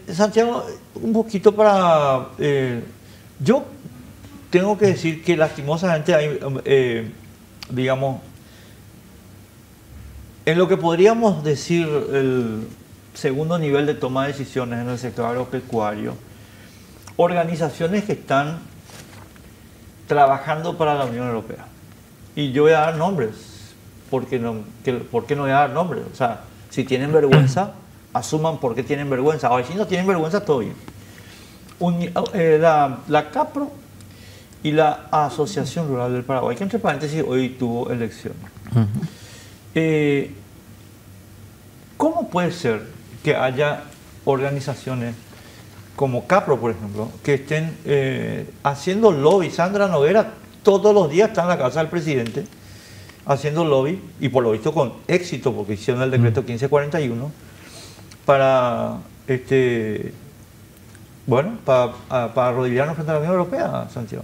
Santiago, un poquito para... yo tengo que decir que lastimosamente hay, digamos, en lo que podríamos decir el segundo nivel de toma de decisiones en el sector agropecuario, organizaciones que están trabajando para la Unión Europea. Y yo voy a dar nombres, ¿por qué no voy a dar nombres? O sea, si tienen vergüenza, asuman por qué tienen vergüenza. Ahora, si no tienen vergüenza, todo bien. La CAPRO y la Asociación Rural del Paraguay, que entre paréntesis hoy tuvo elecciones. ¿Cómo puede ser que haya organizaciones como CAPRO, por ejemplo, que estén haciendo lobby? Sandra Noguera todos los días está en la casa del presidente haciendo lobby, y por lo visto con éxito, porque hicieron el decreto 1541, para para arrodillarnos frente a la Unión Europea, Santiago.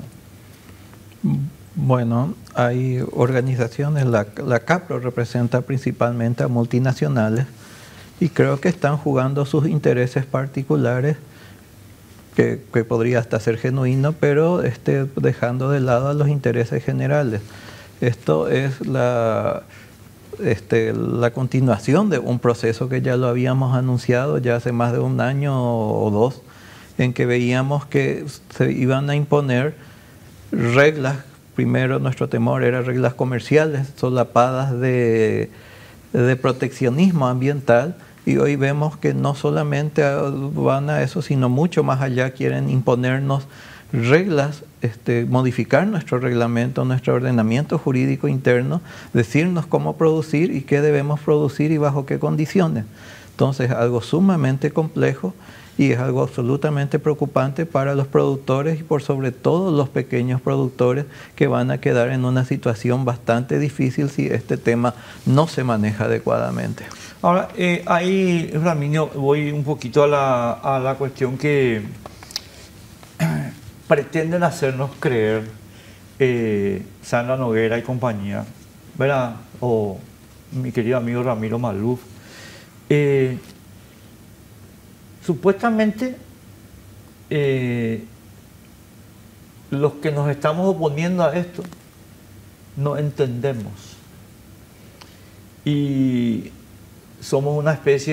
Bueno, hay organizaciones, la CAPRO representa principalmente a multinacionales y creo que están jugando sus intereses particulares, que podría hasta ser genuino, pero dejando de lado a los intereses generales. Esto es la continuación de un proceso que ya lo habíamos anunciado ya hace más de un año o dos, en que veíamos que se iban a imponer reglas. Primero nuestro temor era reglas comerciales solapadas de proteccionismo ambiental, y hoy vemos que no solamente van a eso, sino mucho más allá. Quieren imponernos reglas, modificar nuestro reglamento, nuestro ordenamiento jurídico interno, decirnos cómo producir y qué debemos producir y bajo qué condiciones. Entonces, algo sumamente complejo y es algo absolutamente preocupante para los productores y por sobre todo los pequeños productores, que van a quedar en una situación bastante difícil si este tema no se maneja adecuadamente. Ahora, ahí, Ramiro, voy un poquito a la cuestión que pretenden hacernos creer Sandra Noguera y compañía, ¿verdad? O mi querido amigo Ramiro Maluf. Supuestamente los que nos estamos oponiendo a esto no entendemos y somos una especie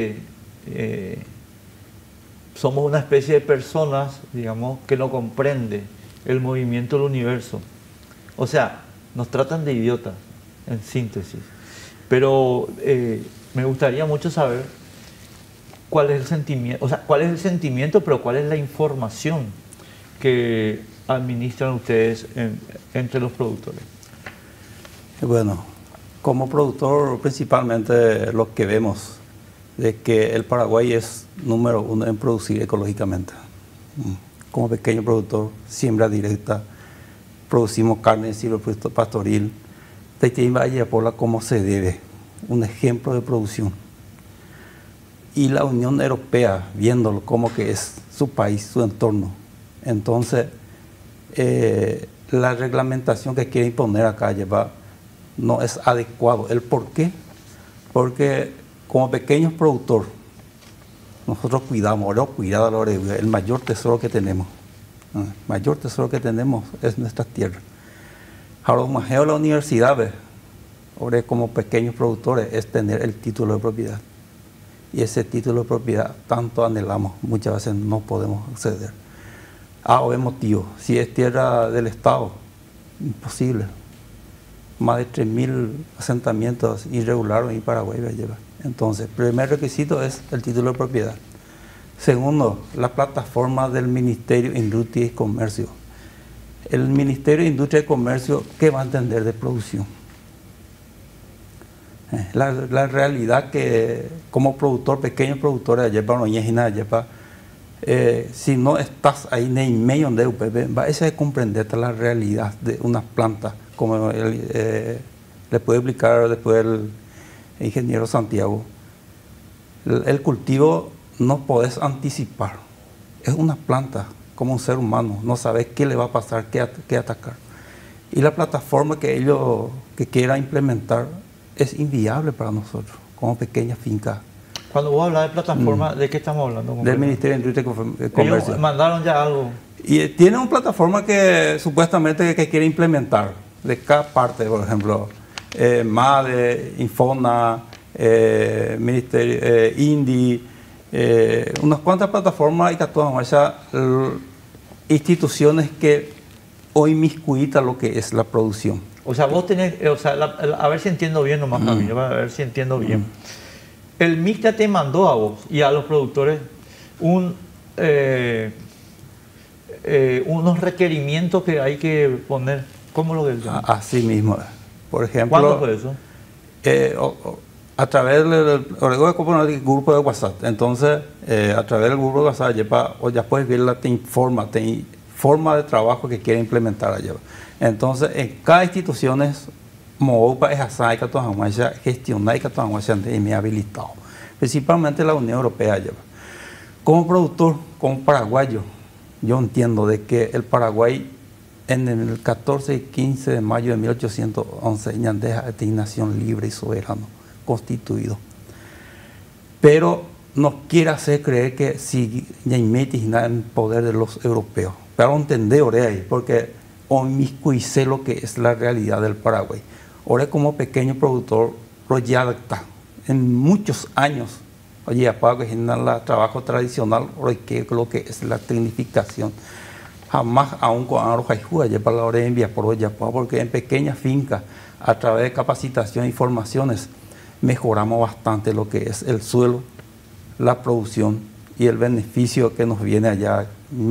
de personas, digamos, que no comprende el movimiento del universo. O sea, nos tratan de idiotas, en síntesis. Pero me gustaría mucho saber cuál es el sentimiento, pero cuál es la información que administran ustedes entre los productores. Bueno, como productor, principalmente lo que vemos de que el Paraguay es número uno en producir ecológicamente. Como pequeño productor, siembra directa, producimos carne silvopastoril, Valle como se debe, un ejemplo de producción. Y la Unión Europea, viéndolo como que es su país, su entorno. Entonces, la reglamentación que quiere imponer acá no es adecuado. ¿El por qué? Porque como pequeños productores, nosotros cuidamos, el mayor tesoro que tenemos. El mayor tesoro que tenemos es nuestra tierra. Ahora, más la universidad, ahora como pequeños productores, es tener el título de propiedad. Y ese título de propiedad tanto anhelamos, muchas veces no podemos acceder. O motivo, si es tierra del Estado, imposible. Más de 3.000 asentamientos irregulares en Paraguay va a llevar. Entonces, el primer requisito es el título de propiedad. Segundo, la plataforma del Ministerio de Industria y Comercio. El Ministerio de Industria y Comercio, ¿qué va a entender de producción? La realidad que como productor, pequeño productor de Ayepa, si no estás ahí en el medio de UPB, va a comprender la realidad de una planta, como le puede explicar después el ingeniero Santiago. El cultivo no podés anticipar, es una planta como un ser humano, no sabes qué le va a pasar, qué atacar. Y la plataforma que ellos quiera implementar es inviable para nosotros, como pequeña finca. Cuando vos hablas de plataforma, ¿de qué estamos hablando? Del Ministerio de Industria y Comercio. Ellos mandaron ya algo. Y tiene una plataforma que supuestamente que quiere implementar de cada parte, por ejemplo, MADE, Infona, Ministerio, INDI, unas cuantas plataformas y que todas esas instituciones que hoy inmiscuitan lo que es la producción. O sea, vos tenés, a ver si entiendo bien nomás, Camilo, a ver si entiendo bien. El MICTA te mandó a vos y a los productores unos requerimientos que hay que poner. ¿Cómo lo ves? Así mismo. Por ejemplo, ¿cuándo fue eso? A través del grupo de WhatsApp. Entonces, a través del grupo de WhatsApp, ya puedes ver, te informa forma de trabajo que quiere implementar allá. Entonces, en cada institución es MOOPA, es así que todas las gestionar y que todas las me habilitado. Principalmente la Unión Europea lleva. Como productor, como paraguayo, yo entiendo de que el Paraguay en el 14 y 15 de mayo de 1811 Ñandeja es nación libre y soberano, constituido. Pero nos quiere hacer creer que si Ñaimetis está en poder de los europeos. Pero entender ahí, porque inmiscuirse lo que es la realidad del Paraguay. Ahora como pequeño productor, proyecta en muchos años, oye, apago que el trabajo tradicional, que lo que es la tecnificación. Jamás aún con Arojayjúa, ya para la hora de enviar por hoy, porque en pequeñas fincas, a través de capacitación y formaciones, mejoramos bastante lo que es el suelo, la producción y el beneficio que nos viene allá.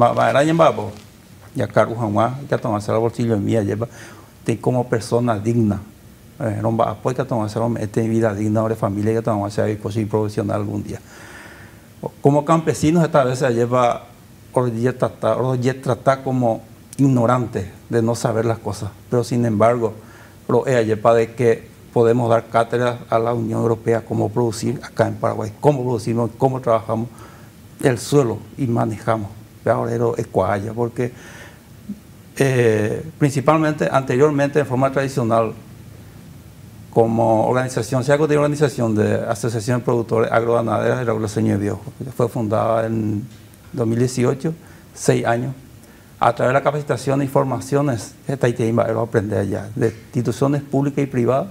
Ya cargo jamás, que tomarse el bolsillo mía, lleva como persona digna. No va a poder que tomarse vida digna de familia, que tomarse a ir profesional algún día. Como campesinos, esta vez se lleva tratar como ignorante de no saber las cosas, pero sin embargo, de que podemos dar cátedra a la Unión Europea cómo producir acá en Paraguay, cómo producimos, cómo trabajamos el suelo y manejamos. Ahora es cuaya, porque principalmente anteriormente en forma tradicional como organización, se ha una organización de Asociación de Productores Agroganaderas de Raúl Señor Viejo, fue fundada en 2018, 6 años, a través de la capacitación e informaciones, esta va a aprender allá, de instituciones públicas y privadas,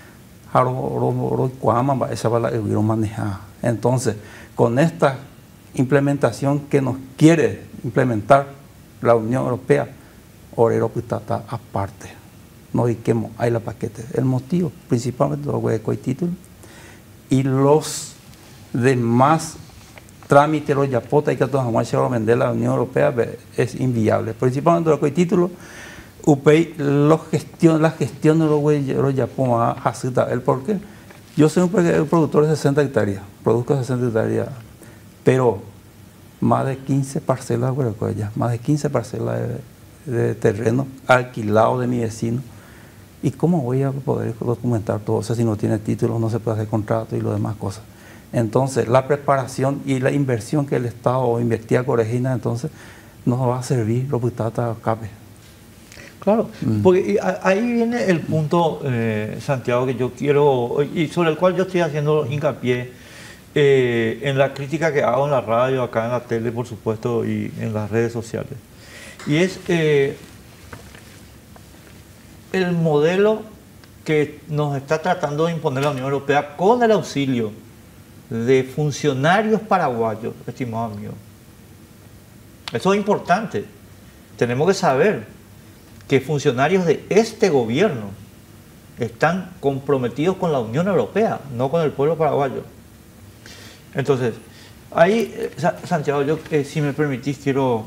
esa va a manejar. Entonces, con esta implementación que nos quiere implementar la Unión Europea, Orero está aparte. No diquemos, hay la paquete. El motivo, principalmente los huecos y títulos, y los demás trámites, los yapotas y que todos vamos a vender la Unión Europea es inviable. Principalmente los huecos y títulos, la gestión de los yapotas a ¿por qué? Yo soy un productor de 60 hectáreas, produzco 60 hectáreas, pero más de 15 parcelas, más de 15 parcelas de terreno alquilado de mi vecino. ¿Y cómo voy a poder documentar todo eso si no tiene títulos, no se puede hacer contrato y lo demás cosas? Entonces, la preparación y la inversión que el Estado invertía a Corregina, entonces, nos va a servir lo que está cabe. Claro, porque ahí viene el punto, Santiago, que yo quiero, y sobre el cual yo estoy haciendo hincapié en la crítica que hago en la radio, acá en la tele, por supuesto, y en las redes sociales. Y es el modelo que nos está tratando de imponer la Unión Europea con el auxilio de funcionarios paraguayos, estimados amigos. Eso es importante. Tenemos que saber que funcionarios de este gobierno están comprometidos con la Unión Europea, no con el pueblo paraguayo. Entonces, ahí, Santiago, yo, si me permitís, quiero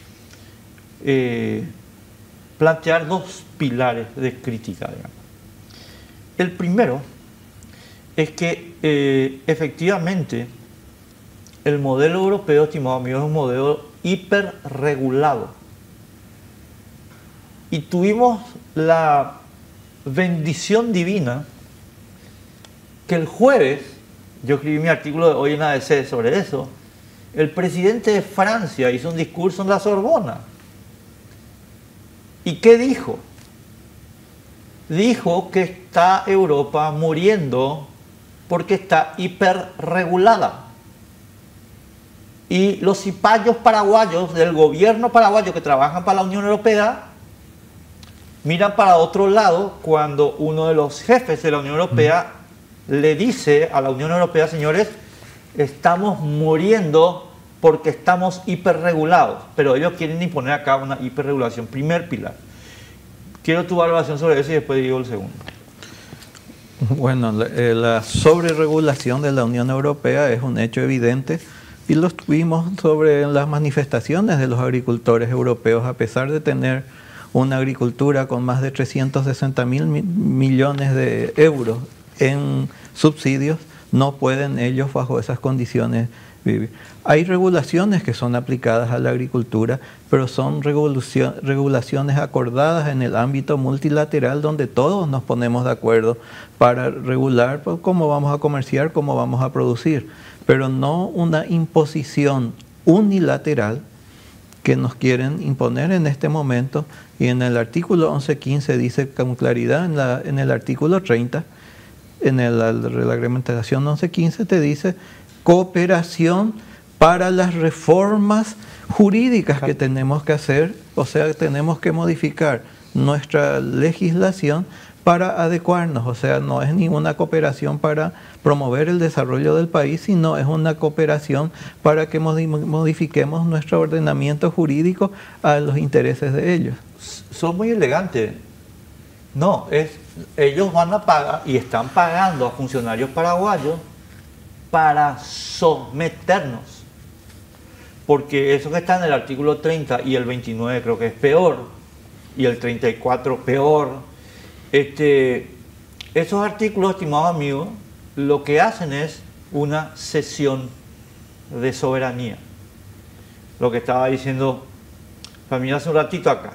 plantear dos pilares de crítica, digamos. El primero es que efectivamente el modelo europeo, estimado amigo, es un modelo hiperregulado. Y tuvimos la bendición divina que el jueves, yo escribí mi artículo de hoy en ABC sobre eso, el presidente de Francia hizo un discurso en la Sorbona. ¿Y qué dijo? Dijo que está Europa muriendo porque está hiperregulada. Y los cipayos paraguayos del gobierno paraguayo que trabajan para la Unión Europea miran para otro lado cuando uno de los jefes de la Unión Europea le dice a la Unión Europea: señores, estamos muriendo porque estamos hiperregulados. Pero ellos quieren imponer acá una hiperregulación. Primer pilar. Quiero tu valoración sobre eso y después digo el segundo. Bueno, la sobreregulación de la Unión Europea es un hecho evidente y lo tuvimos sobre las manifestaciones de los agricultores europeos. A pesar de tener una agricultura con más de 360.000 millones de euros en subsidios, no pueden ellos bajo esas condiciones vivir. Hay regulaciones que son aplicadas a la agricultura, pero son regulaciones acordadas en el ámbito multilateral donde todos nos ponemos de acuerdo para regular cómo vamos a comerciar, cómo vamos a producir, pero no una imposición unilateral que nos quieren imponer en este momento. Y en el artículo 11.15 dice con claridad, en el artículo 30, en la reglamentación 11.15 te dice cooperación para las reformas jurídicas que tenemos que hacer, o sea, tenemos que modificar nuestra legislación para adecuarnos, o sea, no es ninguna cooperación para promover el desarrollo del país, sino es una cooperación para que modifiquemos nuestro ordenamiento jurídico a los intereses de ellos. Son muy elegantes. No, ellos van a pagar y están pagando a funcionarios paraguayos para someternos. Porque eso que está en el artículo 30 y el 29 creo que es peor, y el 34 peor. Esos artículos, estimados amigos, lo que hacen es una cesión de soberanía. Lo que estaba diciendo familia hace un ratito acá.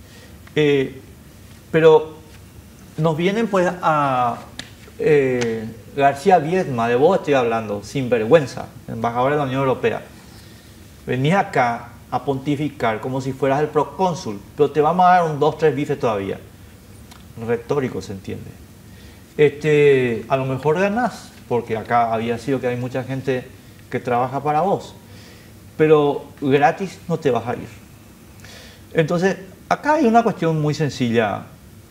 Pero nos vienen pues a García Viedma, de vos estoy hablando, sinvergüenza, embajador de la Unión Europea. Venís acá a pontificar como si fueras el procónsul, pero te vamos a dar un 2-3 bifes todavía. Retórico, se entiende. A lo mejor ganás, porque acá había sido que hay mucha gente que trabaja para vos, pero gratis no te vas a ir. Entonces, acá hay una cuestión muy sencilla,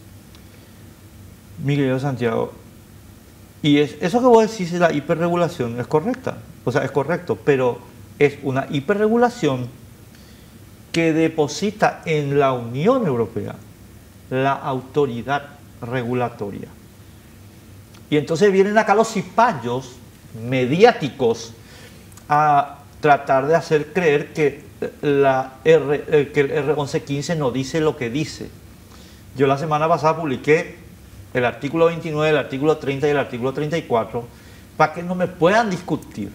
mi querido Santiago, y eso que vos decís de la hiperregulación es correcta, o sea, es correcto, pero es una hiperregulación que deposita en la Unión Europea la autoridad regulatoria. Y entonces vienen acá los cipayos mediáticos a tratar de hacer creer que el R1115 no dice lo que dice. Yo la semana pasada publiqué el artículo 29, el artículo 30 y el artículo 34 para que no me puedan discutir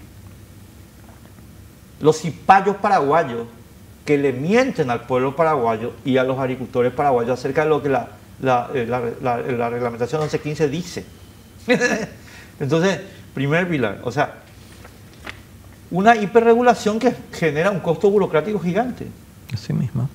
los cipayos paraguayos que le mienten al pueblo paraguayo y a los agricultores paraguayos acerca de lo que la reglamentación 1115 dice. Entonces, primer pilar, o sea, una hiperregulación que genera un costo burocrático gigante. Así mismo.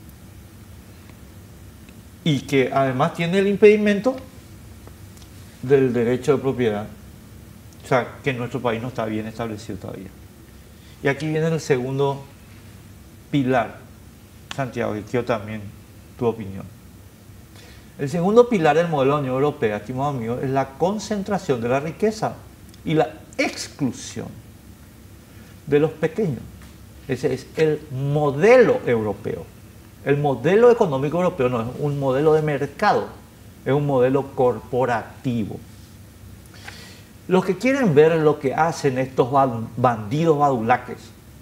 Y que además tiene el impedimento del derecho de propiedad. O sea, que en nuestro país no está bien establecido todavía. Y aquí viene el segundo pilar, Santiago, y quiero también tu opinión. El segundo pilar del modelo de la Unión Europea, estimado amigo, es la concentración de la riqueza y la exclusión de los pequeños. Ese es el modelo europeo. El modelo económico europeo no es un modelo de mercado, es un modelo corporativo. Los que quieren ver lo que hacen estos bandidos badulaques,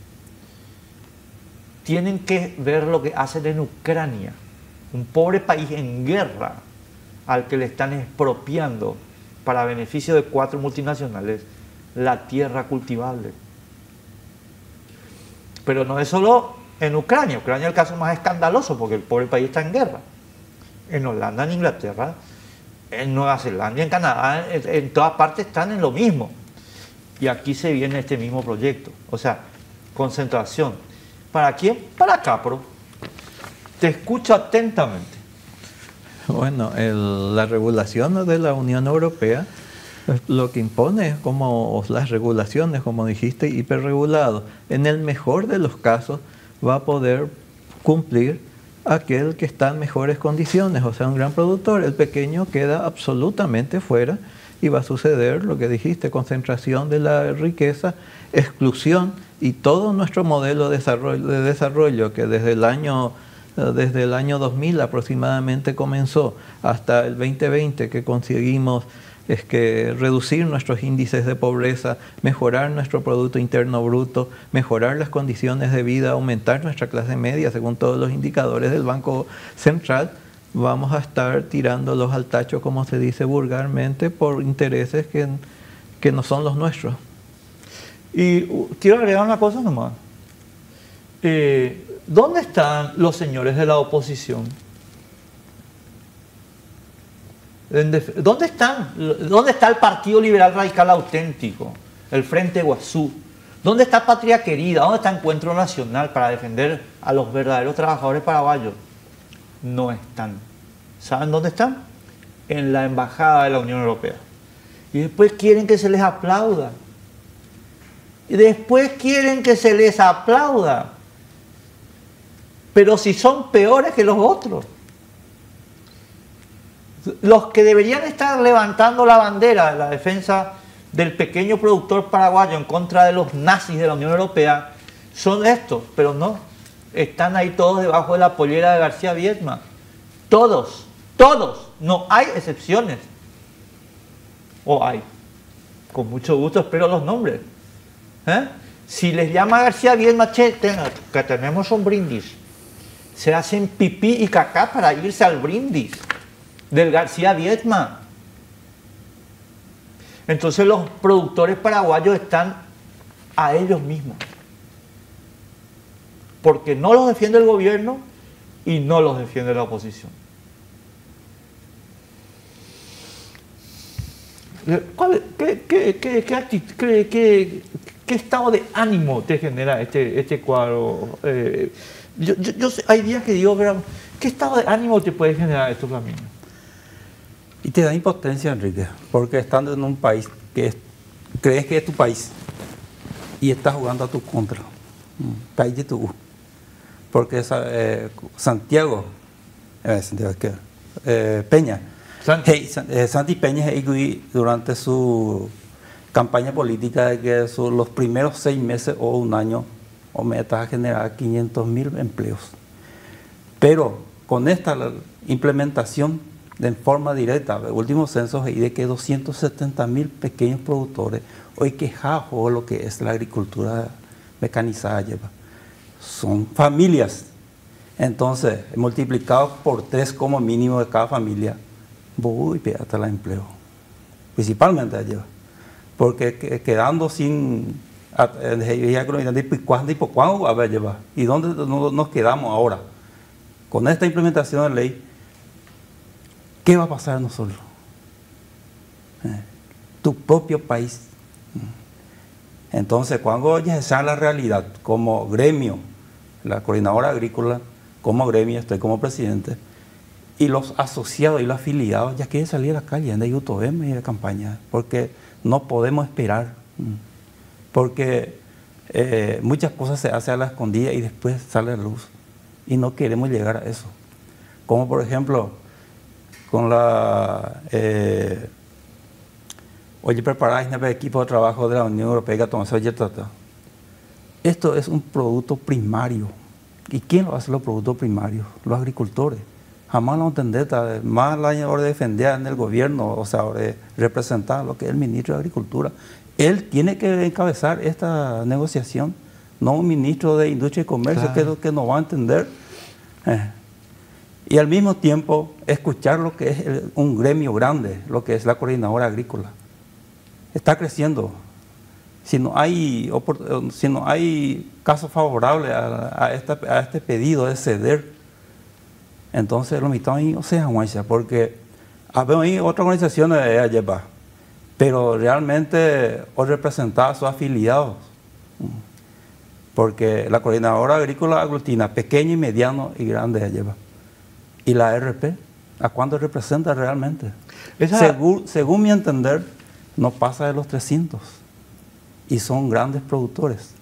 tienen que ver lo que hacen en Ucrania, un pobre país en guerra al que le están expropiando para beneficio de 4 multinacionales la tierra cultivable. Pero no es solo en Ucrania. Ucrania es el caso más escandaloso porque el pobre país está en guerra. En Holanda, en Inglaterra, en Nueva Zelanda, en Canadá, en todas partes están en lo mismo. Y aquí se viene este mismo proyecto. O sea, concentración. ¿Para quién? Para Capro. Te escucho atentamente. Bueno, la regulación de la Unión Europea Lo que impone es como las regulaciones, como dijiste, hiperregulado. En el mejor de los casos va a poder cumplir aquel que está en mejores condiciones, o sea, un gran productor. El pequeño queda absolutamente fuera y va a suceder lo que dijiste, concentración de la riqueza, exclusión, y todo nuestro modelo de desarrollo que desde el año 2000 aproximadamente comenzó hasta el 2020, que conseguimos reducir nuestros índices de pobreza, mejorar nuestro Producto Interno Bruto, mejorar las condiciones de vida, aumentar nuestra clase media según todos los indicadores del Banco Central, vamos a estar tirándolos al tacho, como se dice vulgarmente, por intereses que no son los nuestros. Y quiero agregar una cosa nomás. ¿Dónde están los señores de la oposición? ¿Dónde están? ¿Dónde está el Partido Liberal Radical Auténtico? El Frente Guazú. ¿Dónde está Patria Querida? ¿Dónde está Encuentro Nacional para defender a los verdaderos trabajadores paraguayos? No están. ¿Saben dónde están? En la Embajada de la Unión Europea. Y después quieren que se les aplauda. Y después quieren que se les aplauda. Pero si son peores que los otros. Los que deberían estar levantando la bandera de la defensa del pequeño productor paraguayo en contra de los nazis de la Unión Europea son estos, pero no. Están ahí todos debajo de la pollera de García Viedma. Todos, todos. No hay excepciones. O hay. Con mucho gusto espero los nombres. Si les llama García Viedma, che, que tenemos un brindis. Se hacen pipí y cacá para irse al brindis del García Viedma. Entonces los productores paraguayos están a ellos mismos. Porque no los defiende el gobierno y no los defiende la oposición. ¿Qué estado de ánimo te genera este cuadro? Yo sé, hay días que digo, ¿qué estado de ánimo te puede generar esto, Flamínio? Y te da impotencia, Enrique, porque estando en un país que crees que es tu país y estás jugando a tu contra, país de tu porque Santiago Peña, Santi Peña durante su campaña política de que los primeros 6 meses o un año o metas a generar 500.000 empleos, pero con esta implementación de forma directa, el último censo y de que 270.000 pequeños productores hoy quejados de lo que es la agricultura mecanizada lleva. Son familias. Entonces, multiplicado por 3 como mínimo de cada familia, voy hasta el empleo. Principalmente lleva. Porque quedando sin... ¿Y dónde nos quedamos ahora? Con esta implementación de ley, ¿qué va a pasar a nosotros? Tu propio país. Entonces, cuando ya sea la realidad, como gremio, la coordinadora agrícola, como gremio, estoy como presidente, y los asociados y los afiliados ya quieren salir a la calle, de YouTube y de campaña, porque no podemos esperar, porque muchas cosas se hacen a la escondida y después sale a la luz, y no queremos llegar a eso. Como por ejemplo, con la hoy preparáis el equipo de trabajo de la Unión Europea que tomó ese tratado. Esto es un producto primario. ¿Y quién lo hace los productos primarios? Los agricultores. Jamás lo entender, más la hora de defender en el gobierno, o sea, de representar lo que es el ministro de Agricultura. Él tiene que encabezar esta negociación, no un ministro de Industria y Comercio, claro, que es lo que no va a entender. Y al mismo tiempo escuchar lo que es un gremio grande, lo que es la coordinadora agrícola. Está creciendo. Si no hay caso favorable a este pedido de ceder, entonces lo mitad o sea guancha, porque hay otras organizaciones de allá, pero realmente o representar a sus afiliados, porque la coordinadora agrícola aglutina pequeño y mediano y grande allá. ¿Y la RP? ¿A cuánto representa realmente? Según mi entender, no pasa de los 300 y son grandes productores.